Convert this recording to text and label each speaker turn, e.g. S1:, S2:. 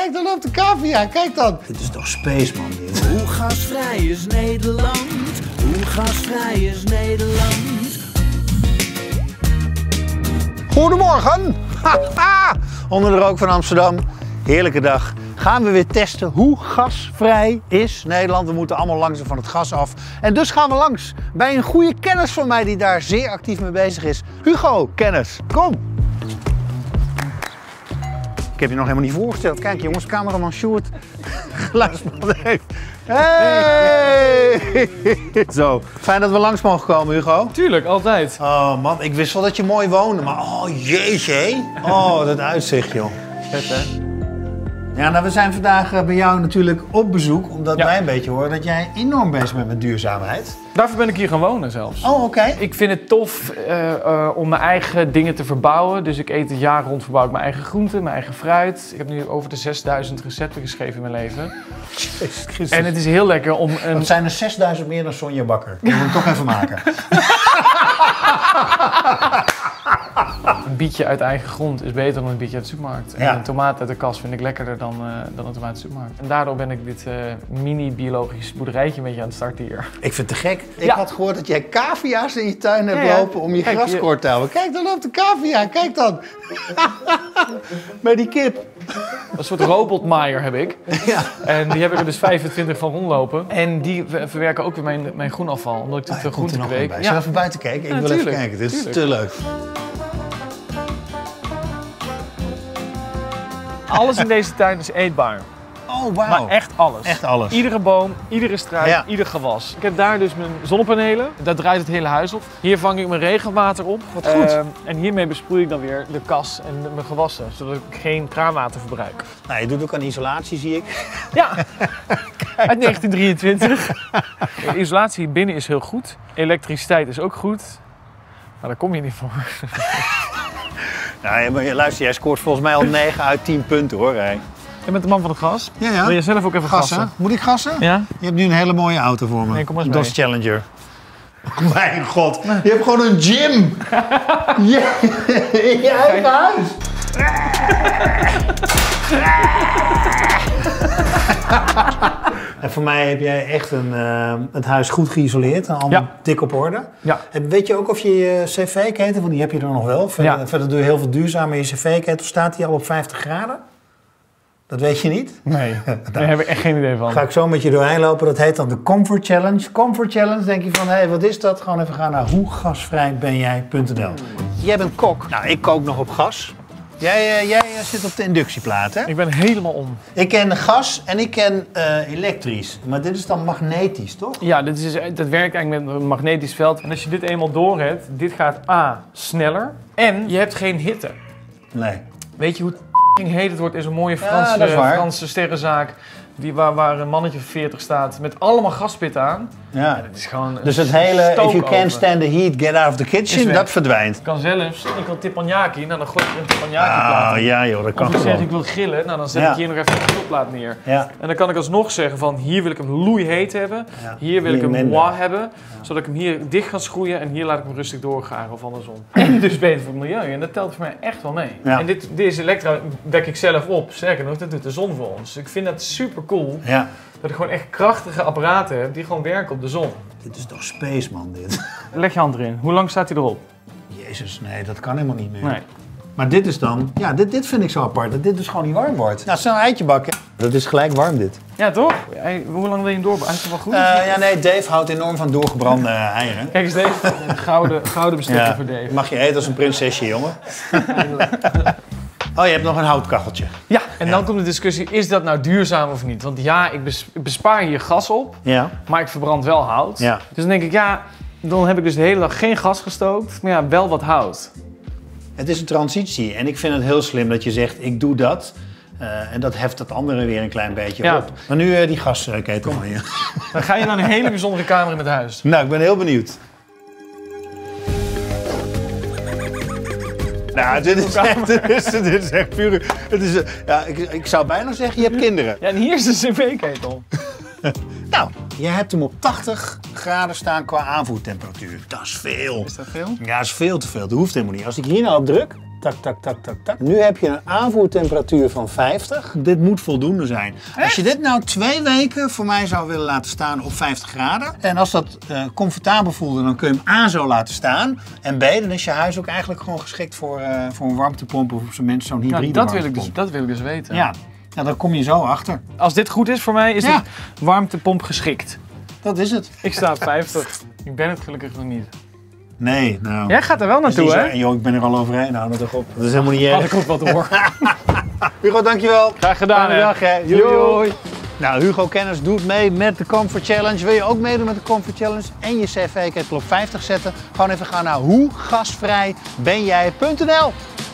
S1: Kijk dan op de cavia, kijk dan. Dit is toch space, man, dit.
S2: Hoe gasvrij is Nederland? Hoe gasvrij is Nederland?
S1: Goedemorgen! Onder de rook van Amsterdam. Heerlijke dag. Gaan we weer testen hoe gasvrij is Nederland. We moeten allemaal langzaam van het gas af. En dus gaan we langs bij een goede kennis van mij die daar zeer actief mee bezig is. Hugo, kennis, kom! Ik heb je nog helemaal niet voorgesteld. Kijk jongens, cameraman Sjoerd, geluidsman heeft. Hey! Zo, fijn dat we langs mogen komen, Hugo.
S3: Tuurlijk, altijd.
S1: Oh man, ik wist wel dat je mooi woonde, maar oh jeetje, hé. Oh, dat uitzicht, joh.
S3: Vet, hè?
S1: Ja, nou, we zijn vandaag bij jou natuurlijk op bezoek, omdat wij een beetje horen dat jij enorm bezig bent met duurzaamheid.
S3: Daarvoor ben ik hier gaan wonen zelfs.
S1: Oh, oké.
S3: Ik vind het tof om mijn eigen dingen te verbouwen. Dus ik eet het jaar rond, verbouw ik mijn eigen groenten, mijn eigen fruit. Ik heb nu over de 6000 recepten geschreven in mijn leven.
S1: Jezus Christus.
S3: En het is heel lekker om een...
S1: Dat zijn er 6000 meer dan Sonja Bakker. Die moet ik toch even maken.
S3: Een bietje uit eigen grond is beter dan een bietje uit de supermarkt. En
S1: Ja.
S3: een tomaat uit de kas vind ik lekkerder dan een tomaat uit de supermarkt. En daardoor ben ik dit mini-biologisch boerderijtje een beetje aan het starten hier.
S1: Ik vind het te gek. Ik
S3: Ja.
S1: had gehoord dat jij cavia's in je tuin hebt
S3: Ja, ja.
S1: lopen om je
S3: Kijk,
S1: gras
S3: hier.
S1: kort te houden. Kijk dan op de cavia, kijk dan. Bij die kip.
S3: Een soort robotmaaier heb ik.
S1: Ja.
S3: En die heb ik er dus 25 van rondlopen. En die verwerken ook weer mijn groenafval, omdat ik het
S1: Komt
S3: groente
S1: er nog
S3: kweek.
S1: een bij. Zullen we even buiten kijken? Ik
S3: Ja,
S1: wil even
S3: tuurlijk.
S1: kijken. Dit is
S3: Tuurlijk.
S1: te leuk.
S3: Alles in deze tuin is eetbaar.
S1: Oh, wauw.
S3: Maar echt alles.
S1: Echt alles.
S3: Iedere boom, iedere struik,
S1: Ja.
S3: ieder gewas. Ik heb daar dus mijn zonnepanelen. Daar draait het hele huis op. Hier vang ik mijn regenwater op.
S1: Wat goed.
S3: En hiermee besproei ik dan weer de kas en mijn gewassen. Zodat ik geen kraanwater verbruik.
S1: Nou, je doet ook aan isolatie, zie ik.
S3: Ja, uit 1923. De isolatie binnen is heel goed. Elektriciteit is ook goed. Maar daar kom je niet voor.
S1: Nou, maar luister, jij scoort volgens mij al 9 uit 10 punten, hoor. Hè.
S3: Je bent de man van het gas.
S1: Ja, ja.
S3: Wil je zelf ook even gassen?
S1: Moet ik gassen?
S3: Ja?
S1: Je hebt nu een hele mooie auto voor me.
S3: Nee, kom maar eens
S1: Dodge Challenger. Oh, mijn god, je hebt gewoon een gym. Ja, in je eigen huis. En voor mij heb jij echt het huis goed geïsoleerd en allemaal
S3: Ja.
S1: dik op orde.
S3: Ja.
S1: En weet je ook of je cv-ketel, want die heb je er nog wel. Verder,
S3: Ja.
S1: verder doe je heel veel duurzaam, maar je cv-ketel staat die al op 50 graden? Dat weet je niet?
S3: Nee, daar heb ik echt geen idee van.
S1: Ga ik zo met je doorheen lopen. Dat heet dan de Comfort Challenge. Comfort Challenge, denk je van, hé, wat is dat? Gewoon even gaan naar hoegasvrijbenjij.nl. Jij bent kok. Nou, ik kook nog op gas. Jij zit op de inductieplaat, hè?
S3: Ik ben helemaal om.
S1: Ik ken gas en ik ken elektrisch. Maar dit is dan magnetisch, toch?
S3: Ja, dat werkt eigenlijk met een magnetisch veld. En als je dit eenmaal door hebt, dit gaat A, sneller. En je hebt geen hitte.
S1: Nee.
S3: Weet je hoe heet het wordt in zo'n mooie
S1: Ja, dat is waar.
S3: Franse sterrenzaak. Waar een mannetje van 40 staat met allemaal gaspit aan.
S1: Ja.
S3: Het is gewoon
S1: Dus het hele, if you
S3: stookoven.
S1: can't stand the heat, get out of the
S3: Is
S1: kitchen,
S3: weg.
S1: dat verdwijnt.
S3: Ik kan zelfs, ik wil teppanyaki, nou dan gooi ik er een teppanyaki-plaat
S1: Ah,
S3: in.
S1: ja joh, dat kan
S3: Of ik zeg
S1: gewoon.
S3: ik wil grillen, nou dan zet
S1: Ja.
S3: ik hier nog even een grillplaat neer.
S1: Ja.
S3: En dan kan ik alsnog zeggen van hier wil ik hem loeiheet hebben,
S1: Ja.
S3: hier wil ik
S1: Hier
S3: hem
S1: minder.
S3: moi hebben, zodat ik hem hier dicht ga schroeien en hier laat ik hem rustig doorgaren of andersom. En dus beter voor het milieu en dat telt voor mij echt wel mee.
S1: Ja.
S3: En deze elektra wek ik zelf op, sterker nog, dat doet de zon voor ons. Dus ik vind dat super cool
S1: Ja.
S3: dat ik gewoon echt krachtige apparaten heb die gewoon werken op de zon.
S1: Dit is toch space, man, dit.
S3: Leg je hand erin, hoe lang staat hij erop?
S1: Jezus, nee, dat kan helemaal niet meer.
S3: Nee.
S1: Maar dit is dan, ja, dit vind ik zo apart, dat dit dus gewoon niet warm wordt. Nou, snel een eitje bakken. Dat is gelijk warm, dit.
S3: Ja toch? Hoe lang wil je hem door? Hij is toch wel goed?
S1: Ja, nee, Dave houdt enorm van doorgebrande eieren.
S3: Kijk eens deze, gouden bestekken voor Dave.
S1: Mag je eten als een prinsesje, jongen. Oh, je hebt nog een houtkacheltje.
S3: Ja, en dan komt de discussie, is dat nou duurzaam of niet? Want ja, ik bespaar hier gas op,
S1: Ja.
S3: maar ik verbrand wel hout.
S1: Ja.
S3: Dus dan denk ik, ja, dan heb ik dus de hele dag geen gas gestookt, maar ja, wel wat hout.
S1: Het is een transitie en ik vind het heel slim dat je zegt, ik doe dat. En dat heft dat andere weer een klein beetje
S3: Ja.
S1: op. Maar nu die gasketel van je.
S3: Dan ga je naar een hele bijzondere kamer in het huis.
S1: Nou, ik ben heel benieuwd. Nou, dit is echt puur... Het is, ja, ik zou bijna zeggen, je hebt kinderen.
S3: Ja, en hier is de cv-ketel.
S1: Nou, je hebt hem op 80 graden staan qua aanvoertemperatuur. Dat is veel.
S3: Is dat veel?
S1: Ja, dat is veel te veel. Dat hoeft helemaal niet. Als ik hier nou op druk, Tak, tak, tak, tak, tak. Nu heb je een aanvoertemperatuur van 50. Dit moet voldoende zijn. Als je dit nou 2 weken voor mij zou willen laten staan op 50 graden. En als dat comfortabel voelde, dan kun je hem A zo laten staan. En B, dan is je huis ook eigenlijk gewoon geschikt voor een warmtepomp of op zijn minst zo'n hybride warmtepomp.
S3: Dat wil ik dus weten.
S1: Ja, nou, dan kom je zo achter.
S3: Als dit goed is voor mij, is dit warmtepomp geschikt.
S1: Dat is het.
S3: Ik sta op 50. Ik ben het gelukkig nog niet.
S1: Nee, nou.
S3: Jij gaat er wel naartoe, hè?
S1: Joh, ik ben er al overheen. Nou, dat toch op. Dat is helemaal niet erg.
S3: Had ik ook wat door.
S1: Hugo, dankjewel.
S3: Graag gedaan,
S1: Fijne
S3: hè?
S1: dag, hè. Doei. Nou, Hugo Kenners doet mee met de Comfort Challenge. Wil je ook meedoen met de Comfort Challenge en je cv-ketel op 50 zetten? Gewoon even gaan naar hoegasvrijbenjij.nl.